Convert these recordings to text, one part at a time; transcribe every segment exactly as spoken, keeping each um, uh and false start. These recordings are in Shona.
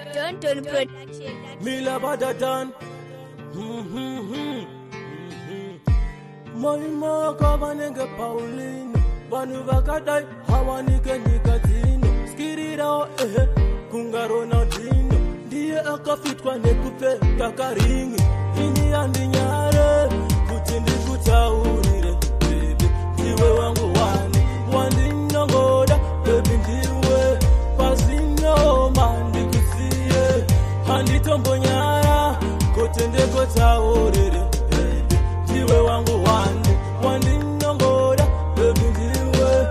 Don't turn production. Mila Badadan. Moima Kavanenga Pauline. Banu Vakadai. Hawanike Nikatino. Skirira eh. Kungaro na dino. Ndiye akafitwa nekupe kakaringi. Ini andi nyare. Kutindi kutaurire. Baby. Ndiwe wangu wani. Wandi nongoda. Baby ndiwe. Pasino mandi kusiye. Handi tombo nyara. Kutindi kutaurire. Baby. Ndiwe wangu wani. Wandi nongoda. Baby ndiwe.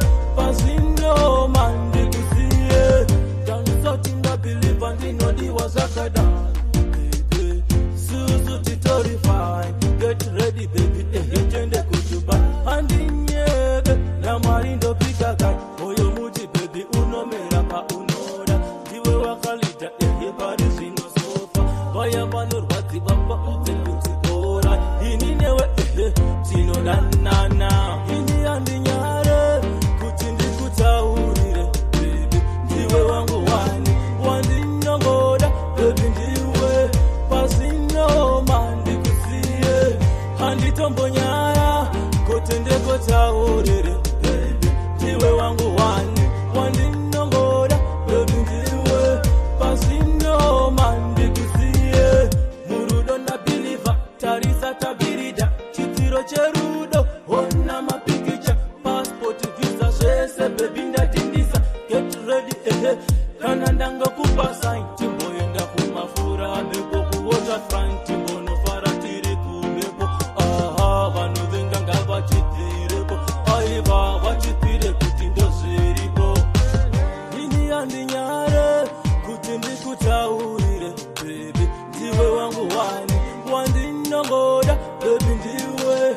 Pasino mandi kusiye. Dansotinda believe and know the was a kada. Baby. Susu titorify. Get ready baby. Eh, jende kutuba. Handi nyebe. Na marindo pika kai. Oyo muji baby. Uno merapa unoda. Diwe wakalita. Eh, parisi no sofa. Vaya vanur wati bapa ute kuti ora. Ini newe eh. Tino danana. Ini andi nyare. Kutindi kutaurire. Baby. Diwe wangu wani. Wandi nongoda. Baby ndiwe. Pasino mandi kusiye. Handi tombo nyara. Kutende kutaurire. Baby. Diwe wangu wani. Wandi nongoda. Baby ndiwe. Pasino mandi kusiye. Murudo na biliva. Tarisa tabirida. Chitiro cherudo. Ona mapikicha. Passport visa shese. Baby ndatindisa. Get ready eh. Kanandango kupasa. Timbo yenda kumafura. Bebo kuwota front. Timbo no faratiri kumebo. Aha. Vanu venga ngava chitirebo. Aiva wachipire kutindo ziribo. Nini andi nyare. Kutindi kutaurire. Baby. Ndiwe wangu wani. Wandi nongoda. Baby ndiwe.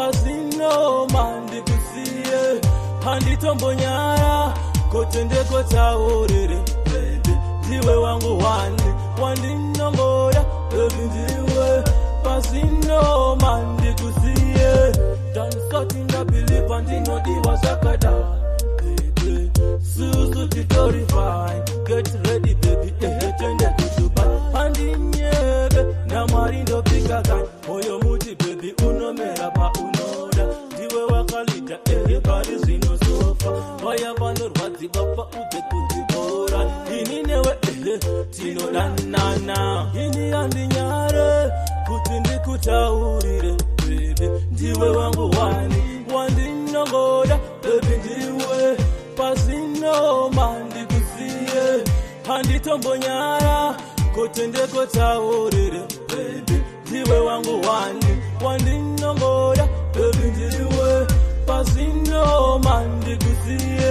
Pasino mandi kusiye. Handi tombo nyara. Kutende kutaurire. Baby. Ndiwe wangu wani. Wandi nongoda. Baby ndiwe. Pasino mandi kusiye. Dansotinda believe and know the was a kada. Baby. Susu titorify. Get ready baby. Eh, jende kutuba. Handi nyebe. Na marindo pika kai. Oyo muti baby. Uno merapa unoda. Diwe wakalita. Eh, parisi no sofa. Vaya vanur wati bapa ute kutibora. Ini newe eh. Tino danana. Ini andi nyare. Kutindi kutaurire. Baby. Ndiwe wangu wani. Wandi nongoda. Baby ndiwe. Pasino mandi kusiye. Handi tombo nyara. Kutende kutaurire. Baby. Ndiwe wangu wani. Wandi nongoda. Baby ndiwe. Pasino mandi kusiye.